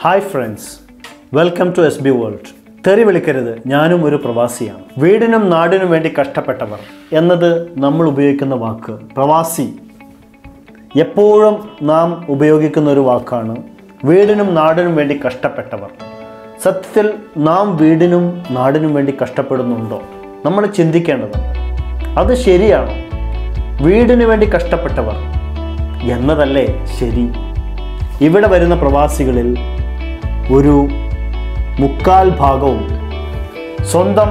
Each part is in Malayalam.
Hi friends, welcome to SB World. തെറി വിളിക്കരുത്, ഞാനും ഒരു പ്രവാസിയാണ്. വീടിനും നാടിനും വേണ്ടി കഷ്ടപ്പെട്ടവർ എന്നത് നമ്മൾ ഉപയോഗിക്കുന്ന വാക്ക് പ്രവാസി. എപ്പോഴും നാം ഉപയോഗിക്കുന്ന ഒരു വാക്കാണ് വീടിനും നാടിനും വേണ്ടി കഷ്ടപ്പെട്ടവർ. സത്യത്തിൽ നാം വീടിനും നാടിനും വേണ്ടി കഷ്ടപ്പെടുന്നുണ്ടോ? നമ്മൾ ചിന്തിക്കേണ്ടതുണ്ട്. അത് ശരിയാണോ? വീടിനു വേണ്ടി കഷ്ടപ്പെട്ടവർ എന്നതല്ലേ ശരി? ഇവിടെ വരുന്ന പ്രവാസികളിൽ ഒരു മുക്കാൽ ഭാഗവും സ്വന്തം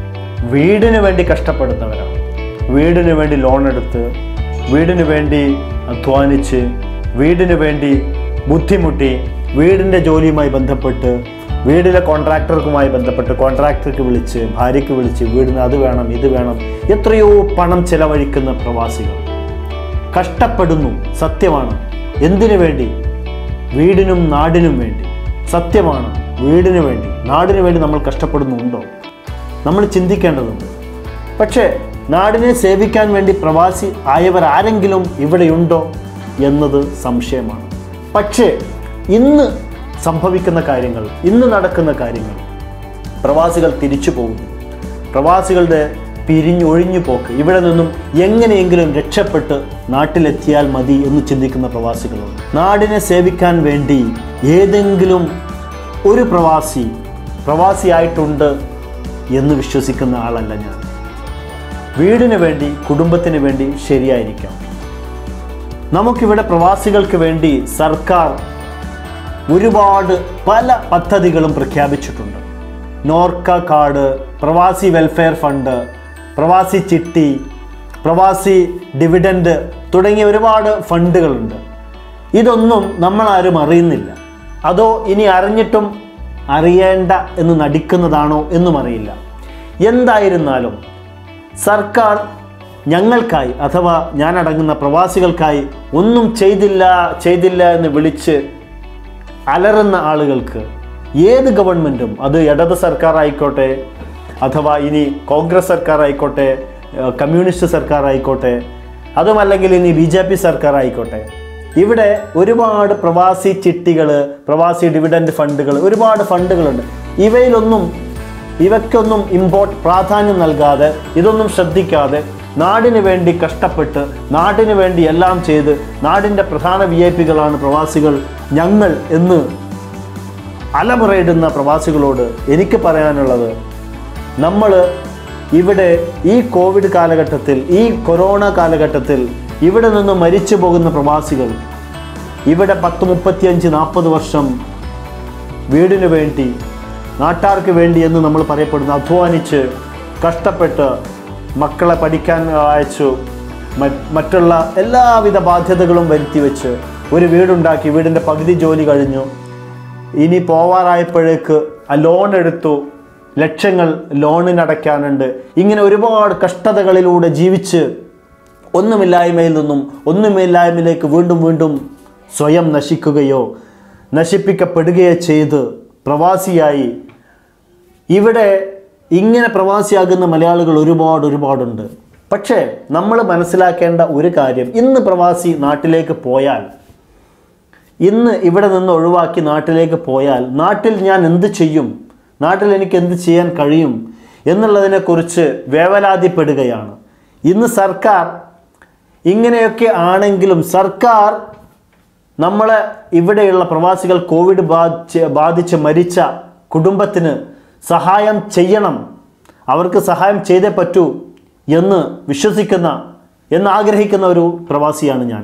വീടിനു വേണ്ടി കഷ്ടപ്പെടുന്നവരാണ്. വീടിനു വേണ്ടി ലോൺ എടുത്ത്, വീടിനു വേണ്ടി അധ്വാനിച്ച്, വീടിനു വേണ്ടി ബുദ്ധിമുട്ടി, വീടിൻ്റെ ജോലിയുമായി ബന്ധപ്പെട്ട്, വീടിലെ കോൺട്രാക്ടർക്കുമായി ബന്ധപ്പെട്ട് കോൺട്രാക്ടർക്ക് വിളിച്ച്, ഭാര്യയ്ക്ക് വിളിച്ച്, വീടിന് അത് വേണം ഇത് വേണം, എത്രയോ പണം ചെലവഴിക്കുന്ന പ്രവാസികൾ കഷ്ടപ്പെടുന്നു. സത്യമാണ്. എന്തിനു വേണ്ടി? വീടിനും നാടിനും വേണ്ടി. സത്യമാണ്. വീടിനു വേണ്ടി നാടിനു വേണ്ടി നമ്മൾ കഷ്ടപ്പെടുന്നുണ്ടോ? നമ്മൾ ചിന്തിക്കേണ്ടതുണ്ട്. പക്ഷേ നാടിനെ സേവിക്കാൻ വേണ്ടി പ്രവാസി ആയവർ ആരെങ്കിലും ഇവിടെയുണ്ടോ എന്നത് സംശയമാണ്. പക്ഷേ ഇന്ന് സംഭവിക്കുന്ന കാര്യങ്ങൾ, ഇന്ന് നടക്കുന്ന കാര്യങ്ങൾ, പ്രവാസികൾ തിരിച്ചു പോകുന്നു. പ്രവാസികളുടെ ഒഴിഞ്ഞു പോക്ക്, ഇവിടെ നിന്നും എങ്ങനെയെങ്കിലും രക്ഷപ്പെട്ട് നാട്ടിലെത്തിയാൽ മതി എന്ന് ചിന്തിക്കുന്ന പ്രവാസികളുണ്ട്. നാടിനെ സേവിക്കാൻ വേണ്ടി ഏതെങ്കിലും ഒരു പ്രവാസിയായിട്ടുണ്ട് എന്ന് വിശ്വസിക്കുന്ന ആളല്ല ഞാൻ. വീടിന് വേണ്ടി, കുടുംബത്തിന് വേണ്ടി ശരിയായിരിക്കാം. നമുക്കിവിടെ പ്രവാസികൾക്ക് വേണ്ടി സർക്കാർ ഒരുപാട് പല പദ്ധതികളും പ്രഖ്യാപിച്ചിട്ടുണ്ട്. നോർക്ക കാർഡ്, പ്രവാസി വെൽഫെയർ ഫണ്ട്, പ്രവാസി ചിട്ടി, പ്രവാസി ഡിവിഡൻഡ് തുടങ്ങിയ ഒരുപാട് ഫണ്ടുകളുണ്ട്. ഇതൊന്നും നമ്മളാരും അറിയുന്നില്ല. അതോ ഇനി അറിഞ്ഞിട്ടും അറിയേണ്ട എന്ന് നടിക്കുന്നതാണോ എന്നും അറിയില്ല. എന്തായിരുന്നാലും സർക്കാർ ഞങ്ങൾക്കായി, അഥവാ ഞാനടങ്ങുന്ന പ്രവാസികൾക്കായി ഒന്നും ചെയ്തില്ല എന്ന് വിളിച്ച് അലറുന്ന ആളുകൾക്ക് ഏത് ഗവൺമെൻറ്റും, അത് ഇടത് സർക്കാർ ആയിക്കോട്ടെ, അഥവാ ഇനി കോൺഗ്രസ് സർക്കാർ ആയിക്കോട്ടെ, കമ്മ്യൂണിസ്റ്റ് സർക്കാർ ആയിക്കോട്ടെ, അതുമല്ലെങ്കിൽ ഇനി BJP സർക്കാർ ആയിക്കോട്ടെ, ഇവിടെ ഒരുപാട് പ്രവാസി ചിട്ടികൾ, പ്രവാസി ഡിവിഡൻഡ് ഫണ്ടുകൾ, ഒരുപാട് ഫണ്ടുകളുണ്ട്. ഇവയ്ക്കൊന്നും പ്രാധാന്യം നൽകാതെ, ഇതൊന്നും ശ്രദ്ധിക്കാതെ, നാടിന് വേണ്ടി കഷ്ടപ്പെട്ട്, നാടിന് വേണ്ടി എല്ലാം ചെയ്ത്, നാടിൻ്റെ പ്രധാന VIPകളാണ് പ്രവാസികൾ ഞങ്ങൾ എന്ന് അലമുറയിടുന്ന പ്രവാസികളോട് എനിക്ക് പറയാനുള്ളത്, നമ്മൾ ഇവിടെ ഈ കോവിഡ് കാലഘട്ടത്തിൽ, ഈ കൊറോണ കാലഘട്ടത്തിൽ ഇവിടെ നിന്ന് മരിച്ചു പോകുന്ന പ്രവാസികൾ, ഇവിടെ 10, 35, 40 വർഷം വീടിന് വേണ്ടി, നാട്ടാർക്ക് വേണ്ടി എന്ന് നമ്മൾ പറയപ്പെടുന്ന അധ്വാനിച്ച് കഷ്ടപ്പെട്ട് മക്കളെ പഠിക്കാൻ അയച്ചു, മറ്റുള്ള എല്ലാവിധ ബാധ്യതകളും വരുത്തി വെച്ച് ഒരു വീടുണ്ടാക്കി, വീടിൻ്റെ പകുതി ജോലി കഴിഞ്ഞു, ഇനി പോവാറായപ്പോഴേക്ക് ആ ലോൺ എടുത്തു, ലക്ഷങ്ങൾ ലോണിനടയ്ക്കാനുണ്ട്. ഇങ്ങനെ ഒരുപാട് കഷ്ടതകളിലൂടെ ജീവിച്ച് ഒന്നുമില്ലായ്മയിൽ നിന്നും ഒന്നുമില്ലായ്മയിലേക്ക് വീണ്ടും സ്വയം നശിക്കുകയോ നശിപ്പിക്കപ്പെടുകയോ ചെയ്ത് പ്രവാസിയായി ഇവിടെ ഇങ്ങനെ പ്രവാസിയാകുന്ന മലയാളികൾ ഒരുപാടുണ്ട്. പക്ഷേ നമ്മൾ മനസ്സിലാക്കേണ്ട ഒരു കാര്യം, ഇന്ന് പ്രവാസി നാട്ടിലേക്ക് പോയാൽ, ഇന്ന് ഇവിടെ നിന്ന് ഒഴിവാക്കി നാട്ടിലേക്ക് പോയാൽ, നാട്ടിൽ ഞാൻ എന്ത് ചെയ്യും, നാട്ടിൽ എനിക്ക് എന്ത് ചെയ്യാൻ കഴിയും എന്നുള്ളതിനെക്കുറിച്ച് വേവലാതിപ്പെടുകയാണ്. ഇന്ന് സർക്കാർ ഇങ്ങനെയൊക്കെ ആണെങ്കിലും സർക്കാർ നമ്മളെ ഇവിടെയുള്ള പ്രവാസികൾ കോവിഡ് ബാധിച്ച് മരിച്ച കുടുംബത്തിന് സഹായം ചെയ്യണം, അവർക്ക് സഹായം ചെയ്തേ പറ്റൂ എന്ന് വിശ്വസിക്കുന്ന, എന്നാഗ്രഹിക്കുന്ന ഒരു പ്രവാസിയാണ് ഞാൻ.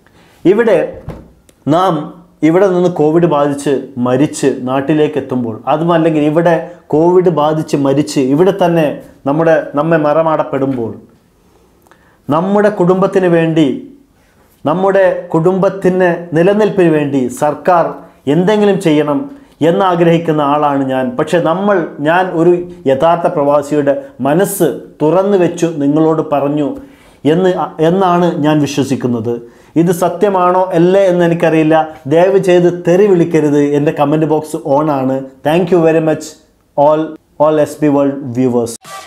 ഇവിടെ നിന്ന് കോവിഡ് ബാധിച്ച് മരിച്ച് നാട്ടിലേക്ക് എത്തുമ്പോൾ, അതുമല്ലെങ്കിൽ ഇവിടെ കോവിഡ് ബാധിച്ച് മരിച്ച് ഇവിടെ തന്നെ നമ്മെ മറമാടപ്പെടുമ്പോൾ, നമ്മുടെ കുടുംബത്തിന് വേണ്ടി, നമ്മുടെ കുടുംബത്തിന് നിലനിൽപ്പിന് വേണ്ടി സർക്കാർ എന്തെങ്കിലും ചെയ്യണം എന്നാഗ്രഹിക്കുന്ന ആളാണ് ഞാൻ. പക്ഷെ ഞാൻ ഒരു യഥാർത്ഥ പ്രവാസിയുടെ മനസ്സ് തുറന്നു വെച്ചു നിങ്ങളോട് പറഞ്ഞു എന്നാണ് ഞാൻ വിശ്വസിക്കുന്നത്. ഇത് സത്യമാണോ അല്ലേ എന്ന് എനിക്കറിയില്ല. ദയവ് ചെയ്ത് തെറി വിളിക്കരുത്. എൻ്റെ കമൻറ്റ് ബോക്സ് ഓൺ ആണ്. Thank you very much all SB World viewers.